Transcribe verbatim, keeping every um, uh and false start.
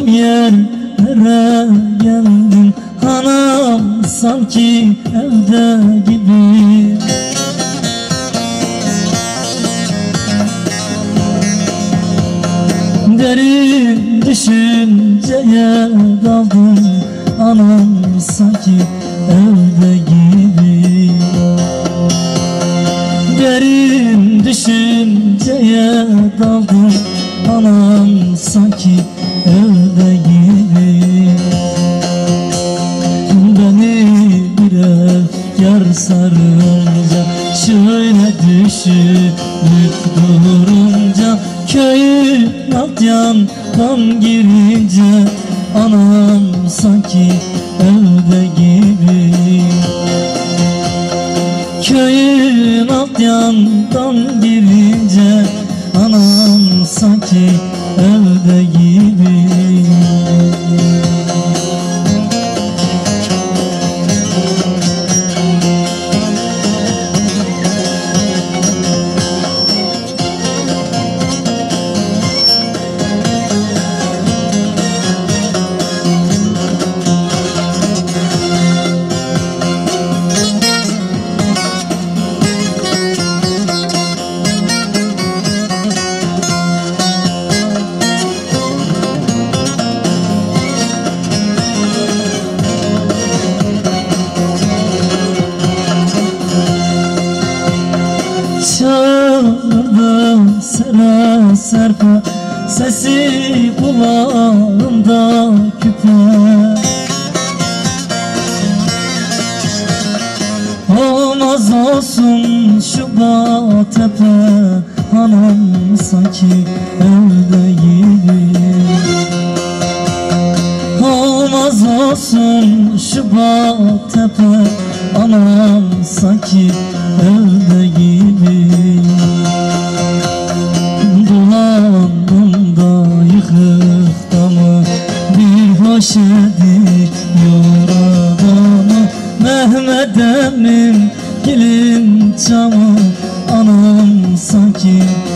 olduğum yerlere geldim. Anam sanki evde gibi. Derin düşünceye daldım. Anam sanki evde gibi. Derin düşünceye daldım. Anam sanki evde gibi. Beni bir efkar sarınca, şöyle düşünüp durunca, köyün alt yandan girince, anam sanki evde gibi. Köyün alt yandan girince, anam sanki evde gibi. Çağırdım sere serpe, sesi kulağımda küpe. Olmaz olsun şu bağ tepe, anam sanki evde gibi. Olmaz olsun şu bağ tepe, anam sanki evde gibi. Dolandım da yıkık damı, bir hoş edik yoradamı. Mehmet emmim gelin camı, anam sanki